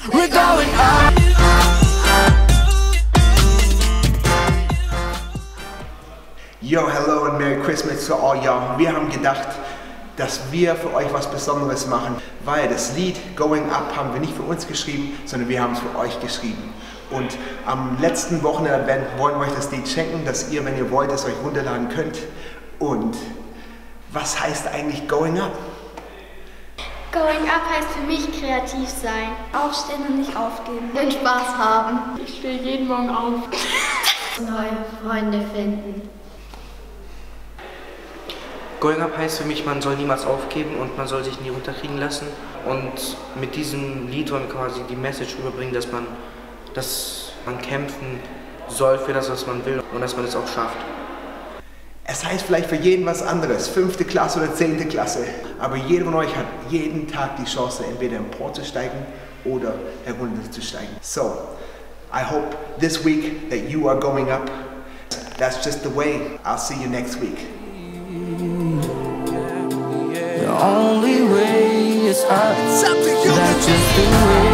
We're going up. Yo, hello and Merry Christmas to all y'all. Wir haben gedacht, dass wir für euch was Besonderes machen, weil das Lied Going Up haben wir nicht für uns geschrieben, sondern wir haben es für euch geschrieben. Und am letzten Wochenende wollen wir euch das Lied schenken, dass ihr, wenn ihr wollt, es euch runterladen könnt. Und was heißt eigentlich Going Up? Going Up heißt für mich kreativ sein. Aufstehen und nicht aufgeben. Und Spaß haben. Ich stehe jeden Morgen auf. Neue Freunde finden. Going Up heißt für mich, man soll niemals aufgeben und man soll sich nie runterkriegen lassen. Und mit diesem Lied wollen wir quasi die Message rüberbringen, dass man kämpfen soll für das, was man will und dass man es auch schafft. Es heißt vielleicht für jeden was anderes, 5. Klasse oder 10. Klasse. Aber jeder von euch hat jeden Tag die Chance, entweder emporzusteigen oder herunterzusteigen. So, I hope this week that you are going up. That's just the way. I'll see you next week. The only way is up. That's just the way.